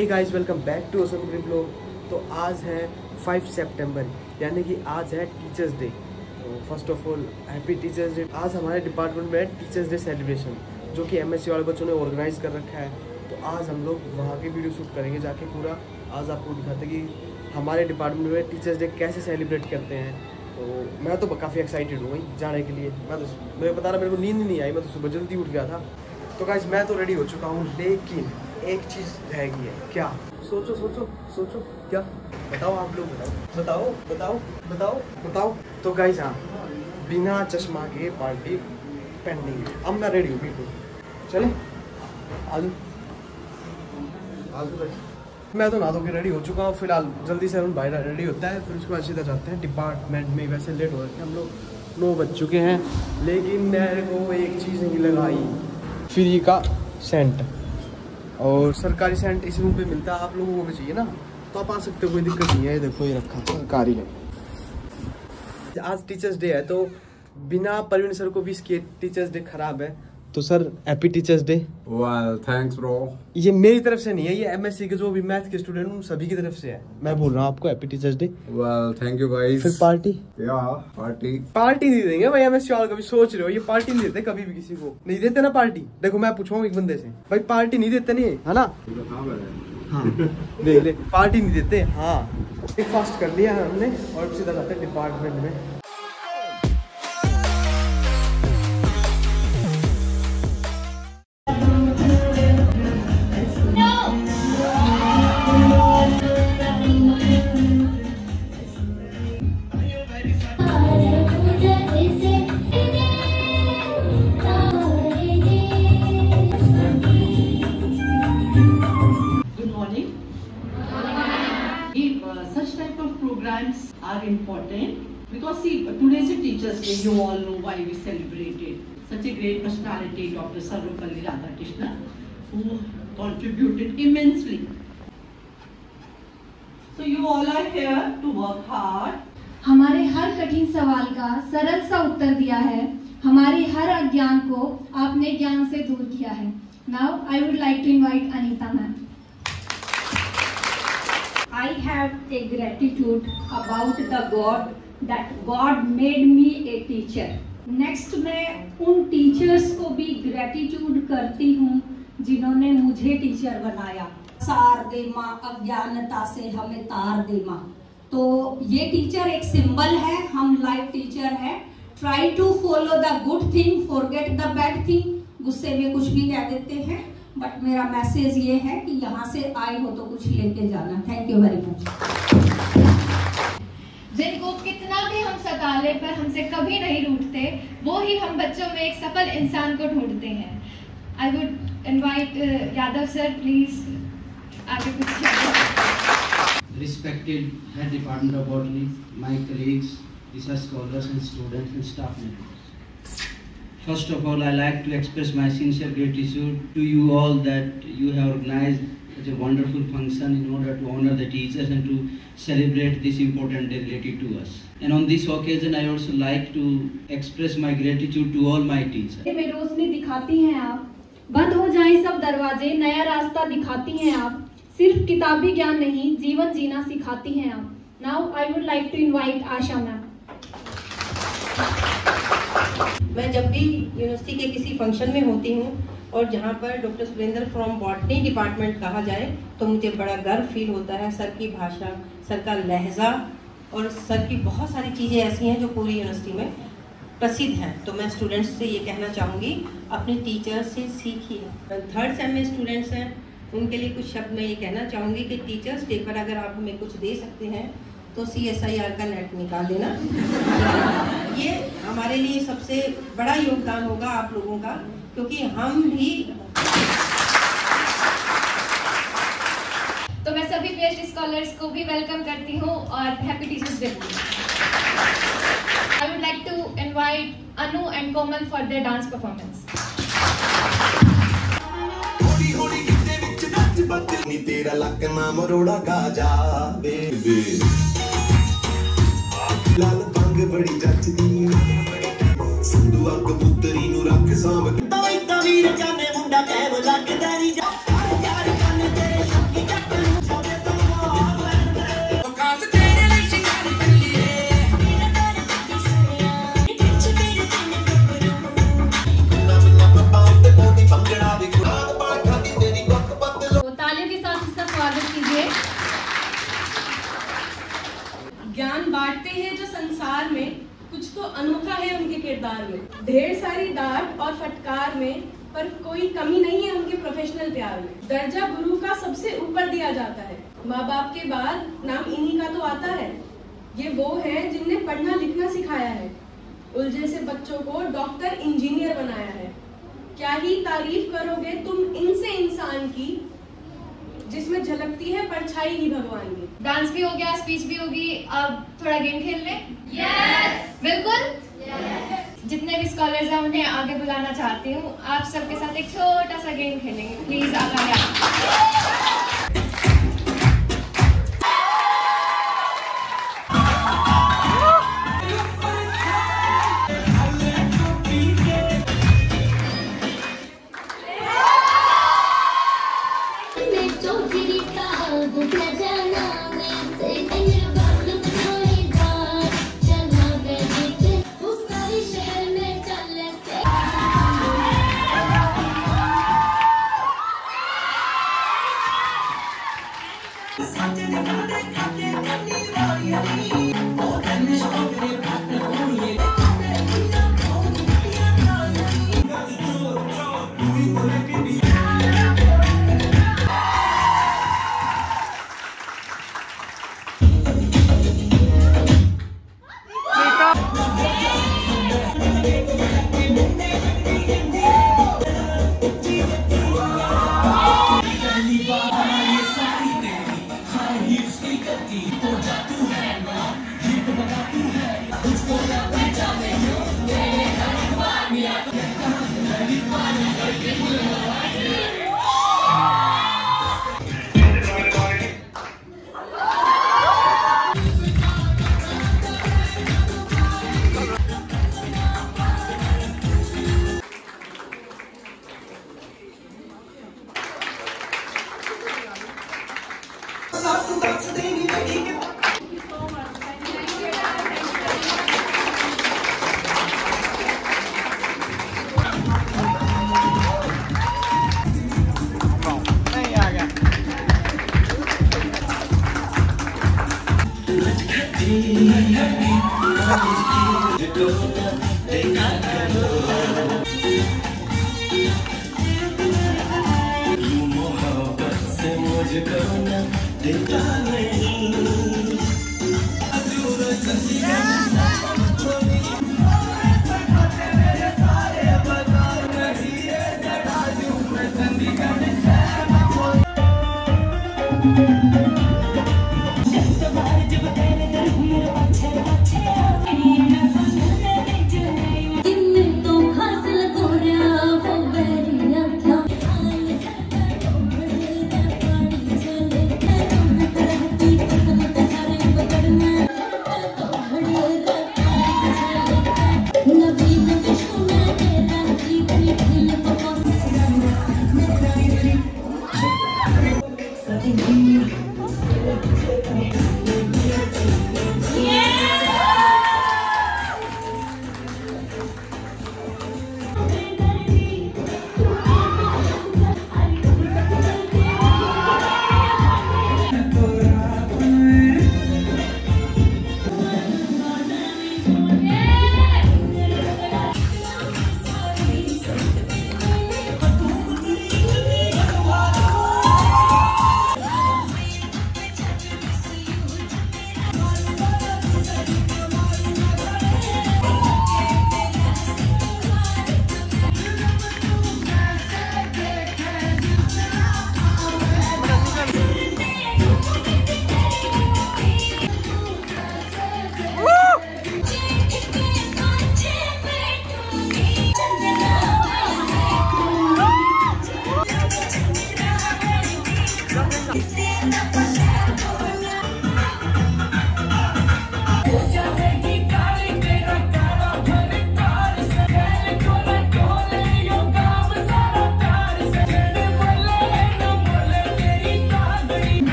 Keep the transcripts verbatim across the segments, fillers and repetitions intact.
Hey guys, welcome back to Assam blog. तो आज है पाँच सितंबर, यानी कि आज है टीचर्स डे। तो first of all happy teachers day. आज हमारे डिपार्टमेंट में है टीचर्स डे सेलिब्रेशन, जो कि एमएससी वाले बच्चों ने ऑर्गेनाइज कर रखा है। तो आज हम लोग वहाँ की वीडियो शूट करेंगे जाके पूरा। आज आपको दिखाते कि हमारे डिपार्टमेंट में टीचर्स डे कैसे सेलिब्रेट करते हैं। तो मैं तो काफ़ी एक्साइटेड हूँ वहीं जाने के लिए। मैं तो मैं बता रहा मेरे को नींद नहीं आई, मैं तो सुबह जल्दी उठ गया था। तो गाइस मैं तो रेडी हो चुका हूँ, लेकिन एक चीज़ रह गई है। क्या? सोचो सोचो सोचो क्या? बताओ आप लोग, बताओ बताओ बताओ बताओ तो गाइस हाँ, बिना चश्मा के पार्टी पेंडिंग है। अब मैं रेडी हूँ बिल्कुल। चले आज आज मैं तो नहा धो के रेडी हो चुका हूँ फिलहाल। जल्दी से हम भाई रेडी होता है, फिर उसके बाद सीधा जाते हैं डिपार्टमेंट में। वैसे लेट हो रहे हैं हम लोग, नौ बज चुके हैं, लेकिन मेरे को एक चीज़ नहीं लगाई, फ्री का सेंट। और सरकारी सेंट इस रूम पे मिलता है, आप लोगों को भी चाहिए ना तो आप आ सकते हो, कोई दिक्कत नहीं है। देखो ये रखा सरकारी है। आज टीचर्स डे है, तो बिना परवीन सर को भी इसके टीचर्स डे खराब है। तो sir happy teachers day. Well thanks bro. ये मेरी तरफ से नहीं है, ये एमएससी के जो भी मैथ के स्टूडेंट उन सभी की तरफ से है। मैं बोल रहा हूँ आपको happy teachers day. Well thank you guys. फिर पार्टी या पार्टी पार्टी नहीं देंगे भाई। एमएससी वाले कभी सोच रहे हो, ये पार्टी नहीं देते कभी भी, किसी को नहीं देते ना पार्टी। देखो मैं पूछूंगा एक बंदे से, भाई पार्टी नहीं देते नहीं है ना? हाँ देख ले, पार्टी नहीं देते। हाँ ब्रेकफास्ट कर लिया है हमने और सीधा जाते हैं डिपार्टमेंट में। Are important because see today's Teachers Day, you all know why we celebrated. Such a great personality, Doctor Sarvapalli Radhakrishnan, who contributed immensely. So you all are here to work hard. हमारे हर कठिन सवाल का सरल सा उत्तर दिया है, हमारे हर अज्ञान को आपने ज्ञान से दूर किया है। Now I would like to invite Anita ma'am. I have a gratitude about the God that God made me a teacher. Next मैं उन टीचर्स को भी ग्रेटिट्यूड करती हूँ जिन्होंने मुझे टीचर बनाया। सार दे माँ अज्ञानता से हमें तार दे माँ। तो ये टीचर एक सिंबल है, हम लाइव टीचर है। Try to follow the good thing, forget the bad thing. गुस्से में कुछ भी कह देते हैं, बट मेरा मैसेज ये है कि यहाँ से आए हो तो कुछ लेके जाना। Thank you very much. जिनको कितना भी हम सता ले पर हमसे कभी नहीं रूठते, वो ही हम बच्चों में एक सफल इंसान को ढूंढते हैं। I would invite Yadav sir, please आगे कुछ। Respected Head Department of Botany, my colleagues, research scholars and students and staff members. First of all, I like to express my sincere gratitude to you all that you have organized such a wonderful function in order to honor the teachers and to celebrate this important day related to us. And on this occasion, I also like to express my gratitude to all my teachers. में रोशनी दिखाती हैं आप, बंद हो जाए सब दरवाजे, नया रास्ता दिखाती हैं आप। सिर्फ किताबी ज्ञान नहीं, जीवन जीना सिखाती हैं आप। Now I would like to invite Asha ma'am. मैं जब भी यूनिवर्सिटी के किसी फंक्शन में होती हूँ और जहाँ पर doctor Surendra from botany department कहा जाए तो मुझे बड़ा गर्व फील होता है। सर की भाषा, सर का लहजा और सर की बहुत सारी चीज़ें ऐसी हैं जो पूरी यूनिवर्सिटी में प्रसिद्ध हैं। तो मैं स्टूडेंट्स से ये कहना चाहूँगी, अपने टीचर से सीखिए। थर्ड सेम में स्टूडेंट्स हैं, उनके लिए कुछ शब्द मैं ये कहना चाहूँगी कि टीचर्स डे पर अगर आप हमें कुछ दे सकते हैं तो सी एस आई आर का नेट निकाल देना। ये हमारे लिए सबसे बड़ा योगदान होगा आप लोगों का, क्योंकि हम भी। तो मैं सभी पीएचडी स्कॉलर्स को भी वेलकम करती हूँ और happy teachers day. I would like to invite Anu and Komal for their dance performance. तेरा लक नाम रोड़ा गा जावे, लाल पंग बड़ी जचदी, संधुआ कबूतरी नू रख सांभ तो इतना वीर जाने मुंडा कैव लगदा नी जा यार कन तेरे शक्की तो अनोखा है उनके किरदार में। ढेर सारी डांट और फटकार में, पर कोई कमी नहीं है उनके प्रोफेशनल प्यार में। दर्जा गुरु का सबसे ऊपर दिया जाता है, माँ बाप के बाद नाम इन्हीं का तो आता है। ये वो है जिनने पढ़ना लिखना सिखाया है, उलझे से बच्चों को डॉक्टर इंजीनियर बनाया है। क्या ही तारीफ करोगे तुम इनसे इंसान की, जिसमें झलकती है परछाई ही भगवान की। डांस भी हो गया, स्पीच भी होगी, अब थोड़ा गेम खेल लें? यस, बिल्कुल। यस। जितने भी स्कॉलर्स हैं उन्हें आगे बुलाना चाहती हूँ। आप सबके साथ एक छोटा सा गेम खेलेंगे, प्लीज आप आगे।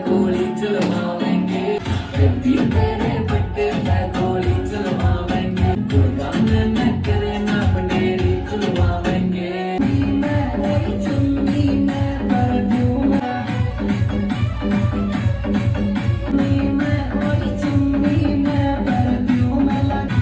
गोली चलवाएंगे, जल्दी तेरे बड्डे में गोली चलवाएंगे, गुड़गांव में करे ना बनेरी खुलवाएंगे। मैं वही चुन्नी मैं परफ्यूम, मैं वही चुन्नी मैं परफ्यूम लगा।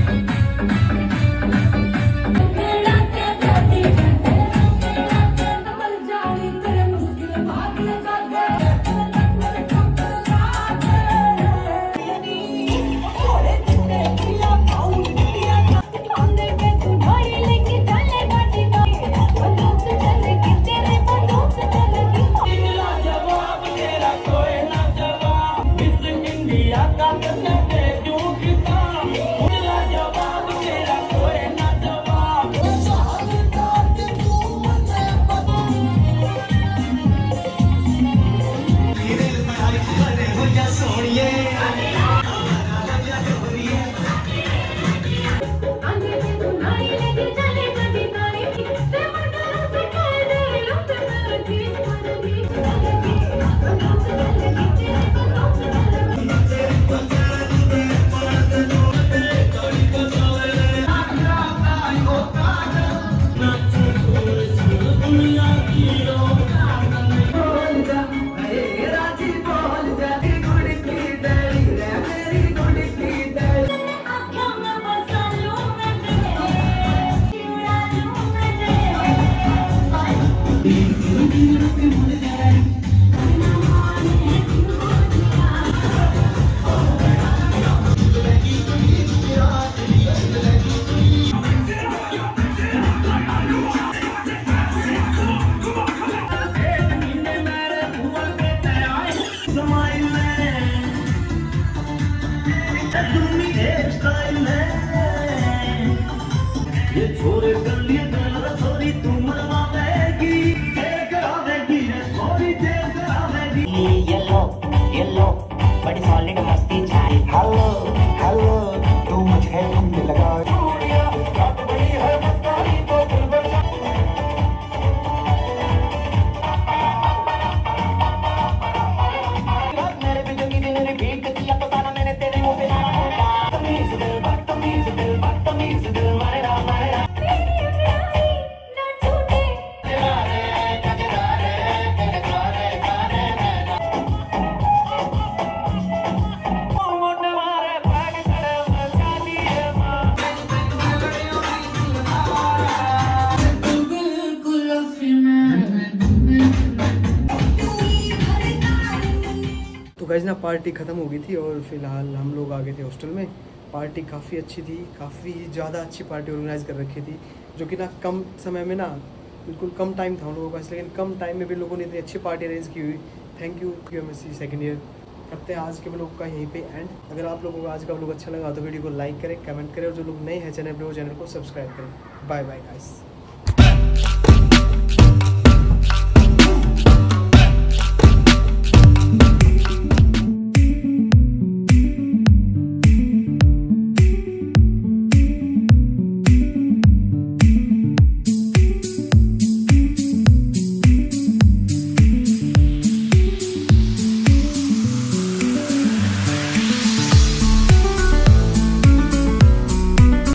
बड़ी सॉलिड मस्ती छाई। हेलो हेलो तू मुझे लगा बड़ी है मस्तानी तो मेरे बिजली ने रिपीट किया तो सारा मैंने तेरे मुंह पे मारा होगा। तमीज दिल बदतमीज दिल बदतमीज दिल मारेगा मारेगा। तो गाइस ना पार्टी ख़त्म हो गई थी और फिलहाल हम लोग आ गए थे हॉस्टल में। पार्टी काफ़ी अच्छी थी, काफ़ी ज़्यादा अच्छी पार्टी ऑर्गेनाइज़ कर रखी थी, जो कि ना कम समय में ना बिल्कुल कम टाइम था हम लोगों के पास, लेकिन कम टाइम में भी लोगों ने इतनी अच्छी पार्टी अरेंज की हुई। Thank you Q M S C second year. करते हैं आज के ब्लॉग का यहीं पे एंड। अगर आप लोगों को आज का ब्लॉग अच्छा लगा तो वीडियो को लाइक करें, कमेंट करें और जो लोग नए हैं चैनल पर वो चैनल को सब्सक्राइब करें। Bye bye guys.